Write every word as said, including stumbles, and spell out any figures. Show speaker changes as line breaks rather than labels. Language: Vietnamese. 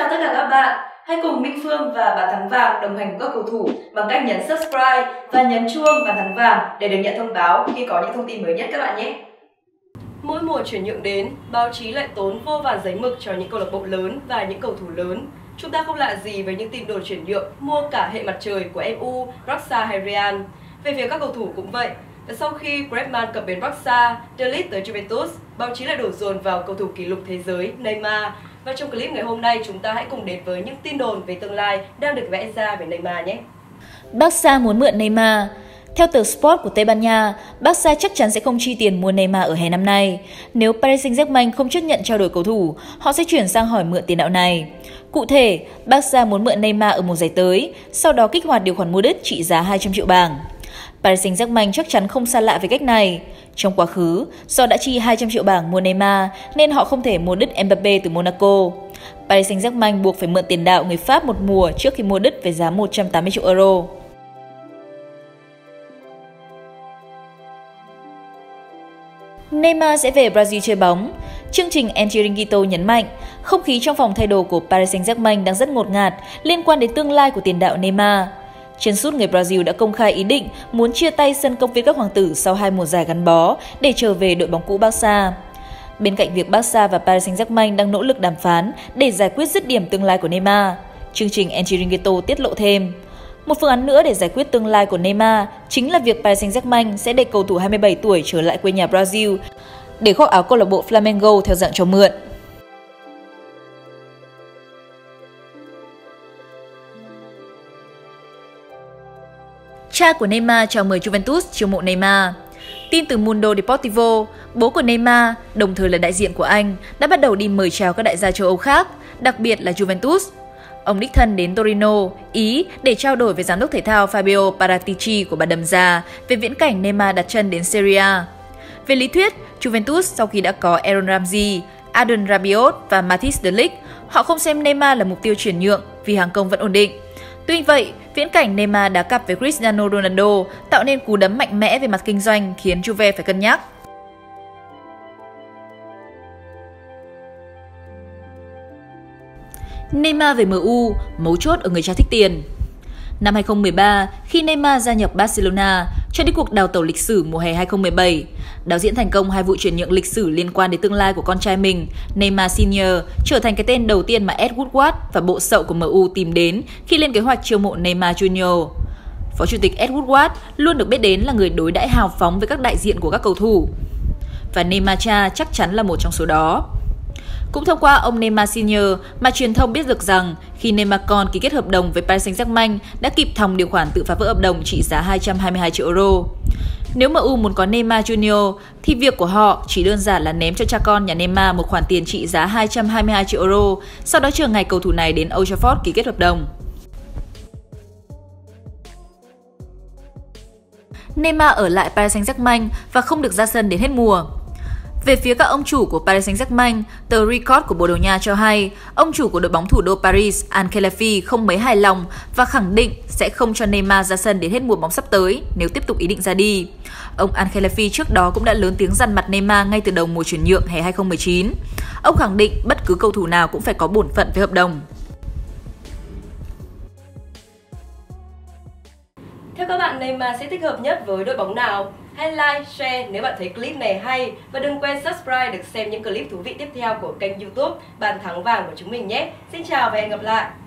chào tất cả các bạn. Hãy cùng Minh Phương và Bàn Thắng Vàng đồng hành cùng các cầu thủ bằng cách nhấn subscribe và nhấn chuông Bàn Thắng Vàng để được nhận thông báo khi có những thông tin mới nhất các bạn nhé. Mỗi mùa chuyển nhượng đến, báo chí lại tốn vô vàn giấy mực cho những câu lạc bộ lớn và những cầu thủ lớn. Chúng ta không lạ gì với những tin đồn chuyển nhượng mua cả hệ mặt trời của em u, Barca hay Real. Về phía các cầu thủ cũng vậy. Sau khi Griezmann cập bến Barca, De Ligt tới Juventus, báo chí lại đổ dồn vào cầu thủ kỷ lục thế giới Neymar. Và trong clip ngày hôm nay, chúng ta hãy cùng đến với những tin đồn về tương lai đang được vẽ ra về Neymar nhé.
Barca muốn mượn Neymar. Theo tờ Sport của Tây Ban Nha, Barca chắc chắn sẽ không chi tiền mua Neymar ở hè năm nay. Nếu Paris Saint-Germain không chấp nhận trao đổi cầu thủ, họ sẽ chuyển sang hỏi mượn tiền đạo này. Cụ thể, Barca muốn mượn Neymar ở mùa giải tới, sau đó kích hoạt điều khoản mua đứt trị giá hai trăm triệu bảng. Paris Saint-Germain chắc chắn không xa lạ với cách này. Trong quá khứ, do đã chi hai trăm triệu bảng mua Neymar nên họ không thể mua đứt Mbappé từ Monaco. Paris Saint-Germain buộc phải mượn tiền đạo người Pháp một mùa trước khi mua đứt với giá một trăm tám mươi triệu euro. Neymar sẽ về Brazil chơi bóng. Chương trình El Chiringuito nhấn mạnh, không khí trong phòng thay đồ của Paris Saint-Germain đang rất ngột ngạt liên quan đến tương lai của tiền đạo Neymar. Chân sút người Brazil đã công khai ý định muốn chia tay sân công viên các hoàng tử sau hai mùa giải gắn bó để trở về đội bóng cũ Barca. Bên cạnh việc Barca và Paris Saint-Germain đang nỗ lực đàm phán để giải quyết dứt điểm tương lai của Neymar, chương trình El Chiringuito tiết lộ thêm. Một phương án nữa để giải quyết tương lai của Neymar chính là việc Paris Saint-Germain sẽ để cầu thủ hai mươi bảy tuổi trở lại quê nhà Brazil để khoác áo câu lạc bộ Flamengo theo dạng cho mượn. Cha của Neymar chào mời Juventus chiêu mộ Neymar. Tin từ Mundo Deportivo, bố của Neymar, đồng thời là đại diện của anh, đã bắt đầu đi mời chào các đại gia châu Âu khác, đặc biệt là Juventus. Ông đích thân đến Torino, Ý để trao đổi với giám đốc thể thao Fabio Paratici của bà Đầm Già về viễn cảnh Neymar đặt chân đến Serie A. Về lý thuyết, Juventus sau khi đã có Aaron Ramsey, Adrien Rabiot và Matthijs de Ligt, họ không xem Neymar là mục tiêu chuyển nhượng vì hàng công vẫn ổn định. Tuy vậy, viễn cảnh Neymar đá cặp với Cristiano Ronaldo tạo nên cú đấm mạnh mẽ về mặt kinh doanh khiến Juve phải cân nhắc. Neymar về em u, mấu chốt ở người cha thích tiền. Năm hai không một ba, khi Neymar gia nhập Barcelona, cho đến cuộc đào tẩu lịch sử mùa hè hai không một bảy, đạo diễn thành công hai vụ chuyển nhượng lịch sử liên quan đến tương lai của con trai mình, Neymar Senior trở thành cái tên đầu tiên mà Ed Woodward và bộ sậu của em u tìm đến khi lên kế hoạch chiêu mộ Neymar Junior Phó chủ tịch Ed Woodward luôn được biết đến là người đối đãi hào phóng với các đại diện của các cầu thủ, và Neymar cha chắc chắn là một trong số đó. Cũng thông qua ông Neymar Senior mà truyền thông biết được rằng khi Neymar con ký kết hợp đồng với Paris Saint-Germain đã kịp thòng điều khoản tự phá vỡ hợp đồng trị giá hai trăm hai mươi hai triệu euro. Nếu em u muốn có Neymar Junior thì việc của họ chỉ đơn giản là ném cho cha con nhà Neymar một khoản tiền trị giá hai trăm hai mươi hai triệu euro, sau đó chờ ngày cầu thủ này đến Old Trafford ký kết hợp đồng. Neymar ở lại Paris Saint-Germain và không được ra sân đến hết mùa. Về phía các ông chủ của Paris Saint-Germain, tờ Record của Bồ Đào Nha cho hay, ông chủ của đội bóng thủ đô Paris, Ancelotti không mấy hài lòng và khẳng định sẽ không cho Neymar ra sân đến hết mùa bóng sắp tới nếu tiếp tục ý định ra đi. Ông Ancelotti trước đó cũng đã lớn tiếng dằn mặt Neymar ngay từ đầu mùa chuyển nhượng hè hai không một chín. Ông khẳng định bất cứ cầu thủ nào cũng phải có bổn phận với hợp đồng.
Theo các bạn, Neymar sẽ thích hợp nhất với đội bóng nào? Hãy like, share nếu bạn thấy clip này hay và đừng quên subscribe để xem những clip thú vị tiếp theo của kênh YouTube Bàn Thắng Vàng của chúng mình nhé. Xin chào và hẹn gặp lại!